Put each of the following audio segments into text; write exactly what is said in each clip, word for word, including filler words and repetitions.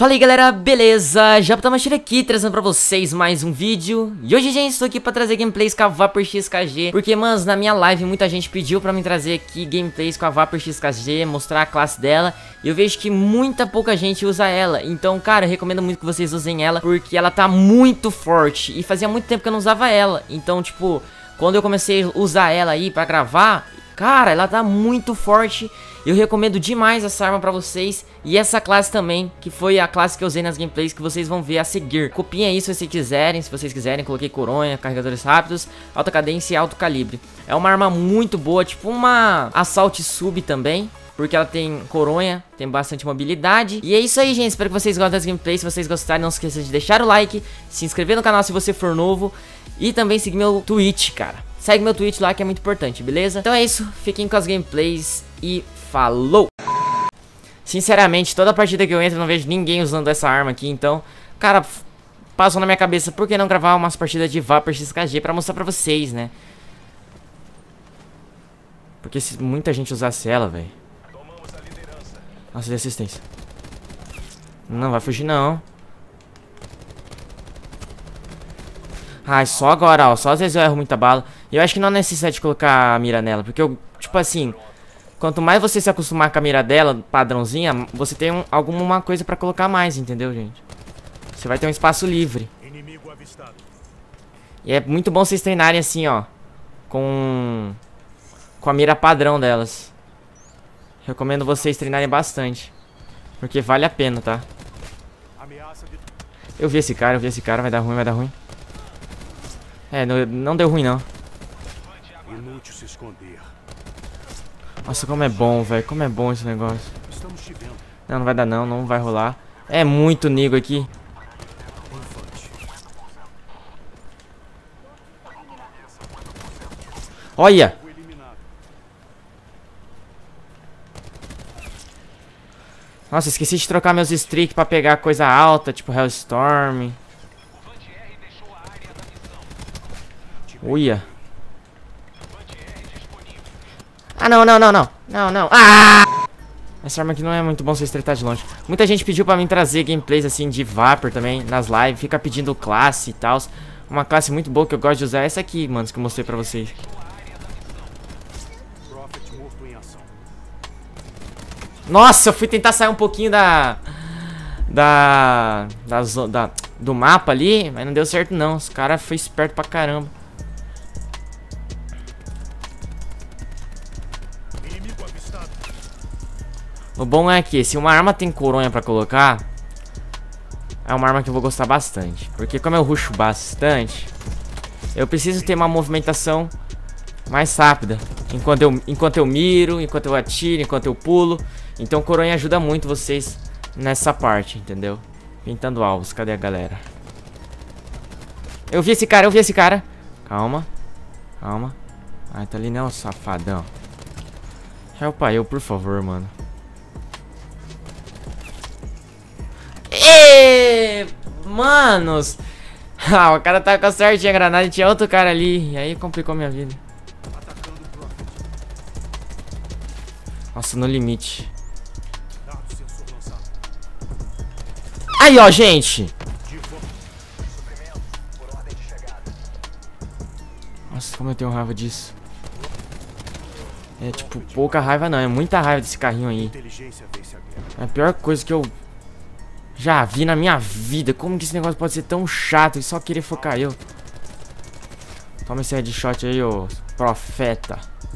Fala aí galera, beleza? Japtamashiro aqui, trazendo pra vocês mais um vídeo. E hoje, gente, estou aqui pra trazer gameplays com a Vapor X K G. Porque, manos, na minha live muita gente pediu pra mim trazer aqui gameplays com a Vapor X K G, mostrar a classe dela. E eu vejo que muita pouca gente usa ela. Então, cara, eu recomendo muito que vocês usem ela, porque ela tá muito forte. E fazia muito tempo que eu não usava ela. Então, tipo, quando eu comecei a usar ela aí pra gravar, cara, ela tá muito forte. Eu recomendo demais essa arma pra vocês. E essa classe também, que foi a classe que eu usei nas gameplays, que vocês vão ver a seguir. Copiem aí se vocês quiserem. Se vocês quiserem, coloquei coronha, carregadores rápidos, alta cadência e alto calibre. É uma arma muito boa, tipo uma Assault Sub também, porque ela tem coronha, tem bastante mobilidade. E é isso aí, gente, espero que vocês gostem das gameplays. Se vocês gostarem, não se esqueça de deixar o like, se inscrever no canal se você for novo, e também seguir meu Twitch, cara. Segue meu Twitch lá que é muito importante, beleza? Então é isso, fiquem com as gameplays e falou! Sinceramente, toda partida que eu entro eu não vejo ninguém usando essa arma aqui, então, cara, passou na minha cabeça, por que não gravar umas partidas de Vapor X K G pra mostrar pra vocês, né? Porque se muita gente usasse ela, velho. Nossa, de assistência. Não vai fugir não. Ai, só agora, ó, só às vezes eu erro muita bala. E eu acho que não há necessidade de colocar a mira nela, porque eu, tipo assim, quanto mais você se acostumar com a mira dela, padrãozinha, você tem um, alguma coisa pra colocar mais, entendeu, gente? Você vai ter um espaço livre. E é muito bom vocês treinarem assim, ó, com, com a mira padrão delas. Recomendo vocês treinarem bastante, porque vale a pena, tá? Eu vi esse cara, eu vi esse cara, vai dar ruim, vai dar ruim. É, não, não deu ruim não. Inútil se esconder. Nossa, como é bom, velho. Como é bom esse negócio. Não, não vai dar não, não vai rolar. É muito nego aqui. Olha! Nossa, esqueci de trocar meus streaks pra pegar coisa alta, tipo Hellstorm. Uia. Ah, não, não, não, não. Não, não. Ah! Essa arma aqui não é muito bom você estreitar de longe. Muita gente pediu pra mim trazer gameplays assim de Vapor também nas lives. Fica pedindo classe e tal. Uma classe muito boa que eu gosto de usar é essa aqui, mano, que eu mostrei pra vocês. Nossa, eu fui tentar sair um pouquinho da... Da... Da, da do mapa ali, mas não deu certo não. Os caras foram espertos pra caramba. O bom é que se uma arma tem coronha pra colocar, é uma arma que eu vou gostar bastante. Porque como eu rusho bastante, eu preciso ter uma movimentação mais rápida. Enquanto eu, enquanto eu miro, enquanto eu atiro, enquanto eu pulo. Então coronha ajuda muito vocês nessa parte, entendeu? Pintando alvos, cadê a galera? Eu vi esse cara, eu vi esse cara. Calma, calma. Ai, tá ali não, safadão. Helpa eu, por favor, mano. Êêêê, manos. Ah, o cara tá com a certinha granada e tinha outro cara ali. E aí complicou minha vida. Nossa, no limite. Aí, ó, gente. Nossa, como eu tenho raiva disso. É tipo, pouca raiva não, é muita raiva desse carrinho aí. É a pior coisa que eu já vi na minha vida. Como que esse negócio pode ser tão chato e só querer focar eu? Toma esse headshot aí, ô profeta.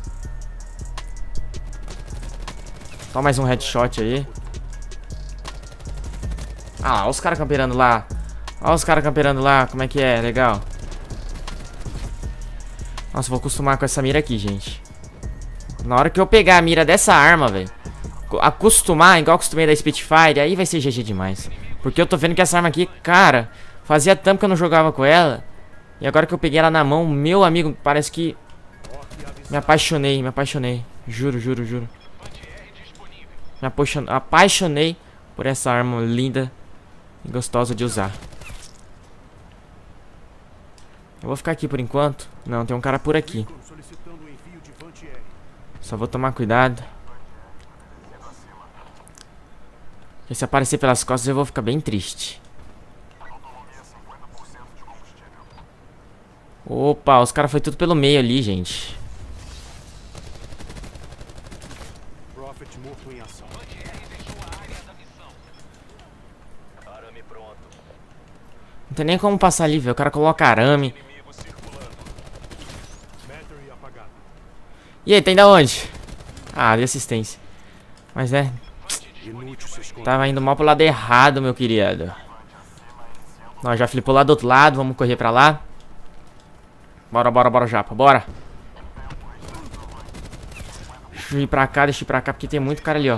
Toma mais um headshot aí. Ah, olha os caras camperando lá. Olha os caras camperando lá, como é que é, legal. Nossa, vou acostumar com essa mira aqui, gente. Na hora que eu pegar a mira dessa arma, velho, acostumar, igual acostumei da Spitfire, aí vai ser G G demais. Porque eu tô vendo que essa arma aqui, cara, fazia tempo que eu não jogava com ela. E agora que eu peguei ela na mão, meu amigo, parece que me apaixonei, me apaixonei. Juro, juro, juro. Me apaixonei, apaixonei por essa arma linda e gostosa de usar. Eu vou ficar aqui por enquanto. Não, tem um cara por aqui. Só vou tomar cuidado. Porque se aparecer pelas costas eu vou ficar bem triste. Opa, os caras foi tudo pelo meio ali, gente. Prophet morto em ação. Não tem nem como passar ali, velho. O cara coloca arame. Battery apagado. E aí, tem da onde? Ah, de assistência. Mas é, Inútil se esconder. tava indo mal pro lado errado, meu querido. Nós já flipou lá do outro lado, vamos correr pra lá. Bora, bora, bora, japa, bora. Deixa eu ir pra cá, deixa eu ir pra cá, porque tem muito cara ali, ó.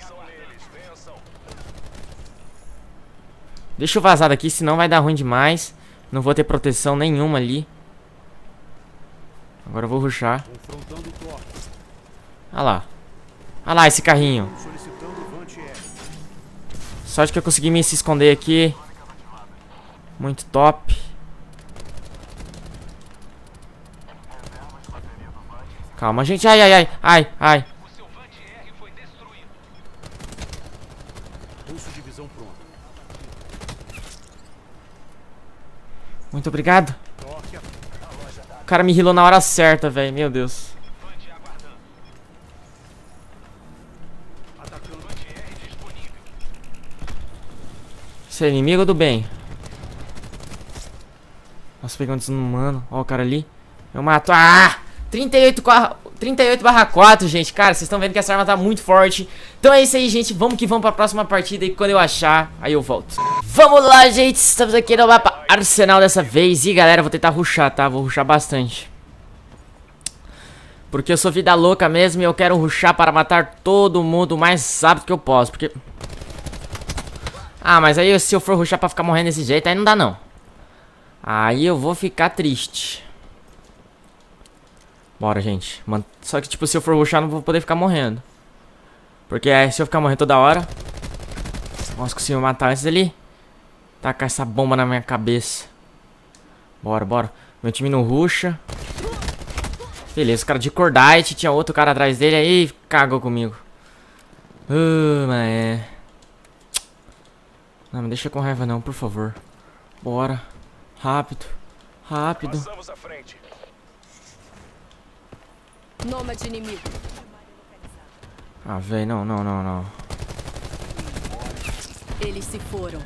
Deixa eu vazar daqui, senão vai dar ruim demais. Não vou ter proteção nenhuma ali. Agora eu vou rushar. Confrontando o Thor. Olha lá. Olha lá esse carrinho. Solicitando Vant-R. Sorte que eu consegui me se esconder aqui. Muito top. Calma, gente. Ai, ai, ai. Ai, ai. Pulso de visão pronto. Muito obrigado. Torque a... O cara me healou na hora certa, velho. Meu Deus. Atacando. Você é inimigo ou do bem? Nossa, pegando desumano. Ó o cara ali. Eu mato. Ah! trinta e oito barra quatro, gente. Cara, vocês estão vendo que essa arma tá muito forte. Então é isso aí, gente. Vamos que vamos pra próxima partida. E quando eu achar, aí eu volto. Vamos lá, gente. Estamos aqui no mapa Arsenal dessa vez. E galera, eu vou tentar rushar, tá? Vou rushar bastante. Porque eu sou vida louca mesmo. E eu quero rushar para matar todo mundo o mais rápido que eu posso. Porque... Ah, mas aí se eu for rushar pra ficar morrendo desse jeito, aí não dá não. Aí eu vou ficar triste. Bora, gente. Mano, só que, tipo, se eu for rushar, não vou poder ficar morrendo. Porque é, se eu ficar morrendo toda hora... Nossa, consegui matar antes dele tacar essa bomba na minha cabeça. Bora, bora. Meu time não rusha. Beleza, o cara de Cordite. Tinha outro cara atrás dele aí. Cagou comigo. Uh, mas é... Não, me deixa com raiva não, por favor. Bora. Rápido. Rápido. Passamos à frente. Nômade inimigo. Ah, velho, não, não, não, não. Eles se foram.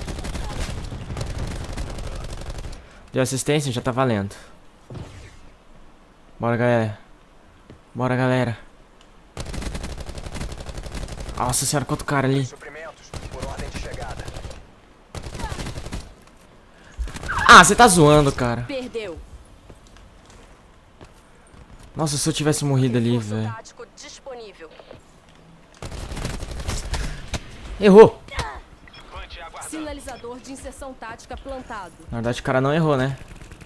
Deu assistência, já tá valendo. Bora, galera. Bora, galera. Nossa senhora, quanto cara ali. Suprimentos por ordem de chegada. Ah, você tá zoando, cara. Perdeu. Nossa, se eu tivesse morrido ali, velho. Tático disponível. Errou. Sinalizador de inserção tática plantado. Na verdade, o cara não errou, né?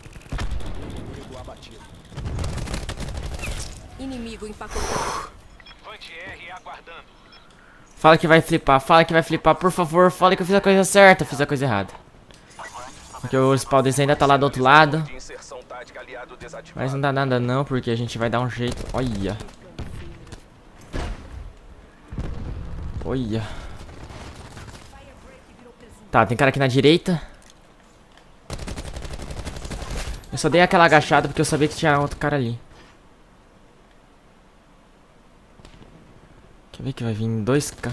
Inimigo empacotado. Vant-R aguardando. Fala que vai flipar, fala que vai flipar, por favor. Fala que eu fiz a coisa certa, fiz a coisa errada. Porque o spawn desse ainda tá lá do outro lado. De inserção tática aliado desativado. Mas não dá nada não, porque a gente vai dar um jeito. Olha. Olha. Tá, tem cara aqui na direita. Eu só dei aquela agachada porque eu sabia que tinha outro cara ali. Quer ver que vai vir dois K.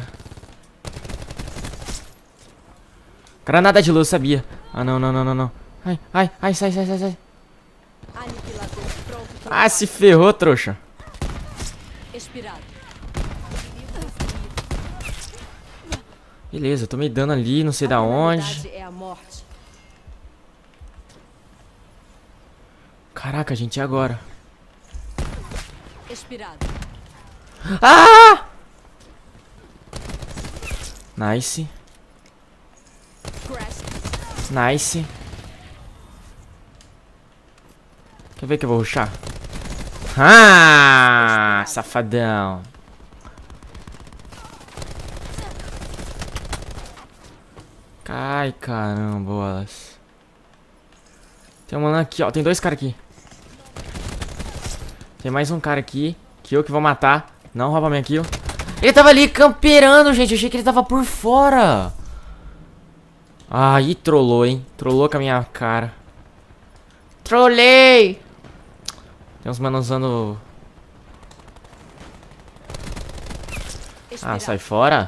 Granada de luz, sabia. Ah, não, não, não, não, não. Ai, ai, ai, sai, sai, sai, sai. Aniquilador pronto. Ah, se ferrou, trouxa. Expirado. Beleza, eu tô me dando ali, não sei da onde. Finalidade é a morte. Caraca, gente, e agora? Expirado. Ah! Nice. Crash. Nice. Quer ver que eu vou rushar? Ah, safadão. Ai, carambolas. Tem um aqui, ó. Tem dois caras aqui. Tem mais um cara aqui. Que eu que vou matar. Não rouba minha kill. Ele tava ali camperando, gente. Eu achei que ele tava por fora. Aí trollou, hein. Trollou com a minha cara. Trollei. Tem uns manos usando... Ah, sai fora.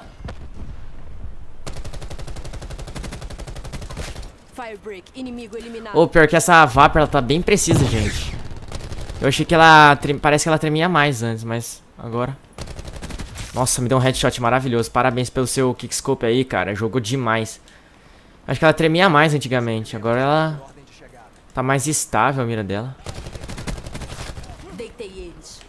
Firebreak, inimigo eliminado. Ô, pior que essa Vapor, ela tá bem precisa, gente. Eu achei que ela... Trem... Parece que ela tremia mais antes, mas agora... Nossa, me deu um headshot maravilhoso. Parabéns pelo seu kickscope aí, cara. Jogou demais. Acho que ela tremia mais antigamente. Agora ela... Tá mais estável a mira dela. Deitei eles.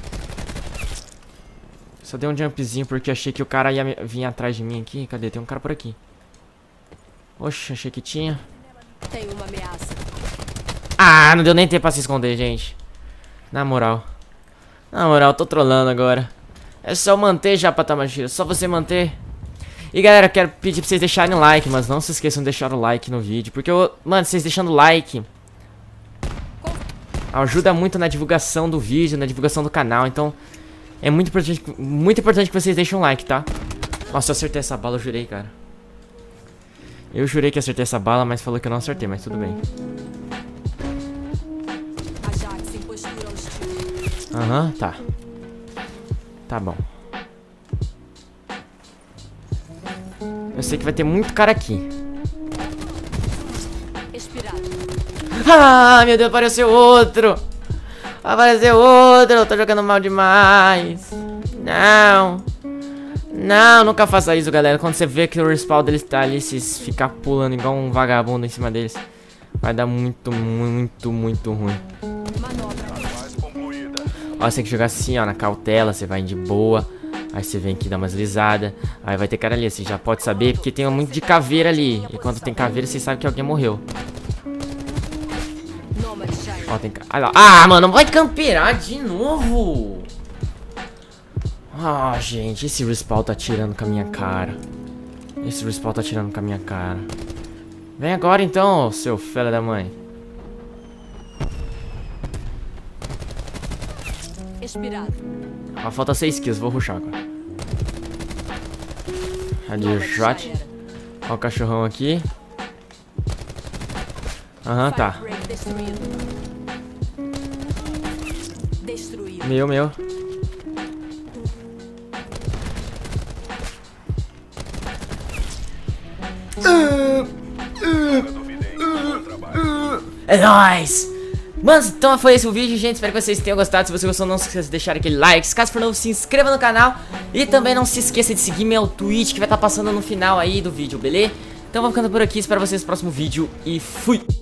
Só dei um jumpzinho porque achei que o cara ia vir atrás de mim aqui. Cadê? Tem um cara por aqui. Oxe, achei que tinha. Tem uma ameaça. Ah, não deu nem tempo pra se esconder, gente. Na moral. Na moral, tô trolando agora. É só manter já, Patamashiro. Só você manter. E galera, quero pedir pra vocês deixarem o like. Mas não se esqueçam de deixar o like no vídeo. Porque, eu, mano, vocês deixando o like ajuda muito na divulgação do vídeo, na divulgação do canal. Então, é muito importante, muito importante que vocês deixem um like, tá? Nossa, eu acertei essa bala, eu jurei, cara. Eu jurei que acertei essa bala, mas falou que eu não acertei, mas tudo bem. Ajax em postura hostil. Aham, uhum, tá. Tá bom. Eu sei que vai ter muito cara aqui. Expirado. Ah, meu Deus, apareceu outro. Apareceu outro, eu tô jogando mal demais. Não. Não, nunca faça isso, galera. Quando você vê que o respawn deles tá ali, se ficar pulando igual um vagabundo em cima deles, vai dar muito, muito, muito ruim. Ó, você tem que jogar assim, ó, na cautela, você vai de boa. Aí você vem aqui, dá umas lisadas. Aí vai ter cara ali, você já pode saber, porque tem muito de caveira ali. E quando tem caveira, você sabe que alguém morreu. Ó, tem ca... Ah, mano, vai camperar de novo. Ah, gente, esse respawn tá tirando com a minha cara. Esse respawn tá tirando com a minha cara. Vem agora então, seu fela da mãe. Expirado. Ah, falta seis kills, vou rushar agora. Headshot. Ó o cachorrão aqui. Aham, uhum, tá. Meu, meu. É nóis! Mas então foi esse o vídeo, gente. Espero que vocês tenham gostado. Se você gostou, não se esqueça de deixar aquele like. Caso for novo, se inscreva no canal. E também não se esqueça de seguir meu Twitch, que vai estar passando no final aí do vídeo, beleza? Então vou ficando por aqui. Espero vocês no próximo vídeo. E fui!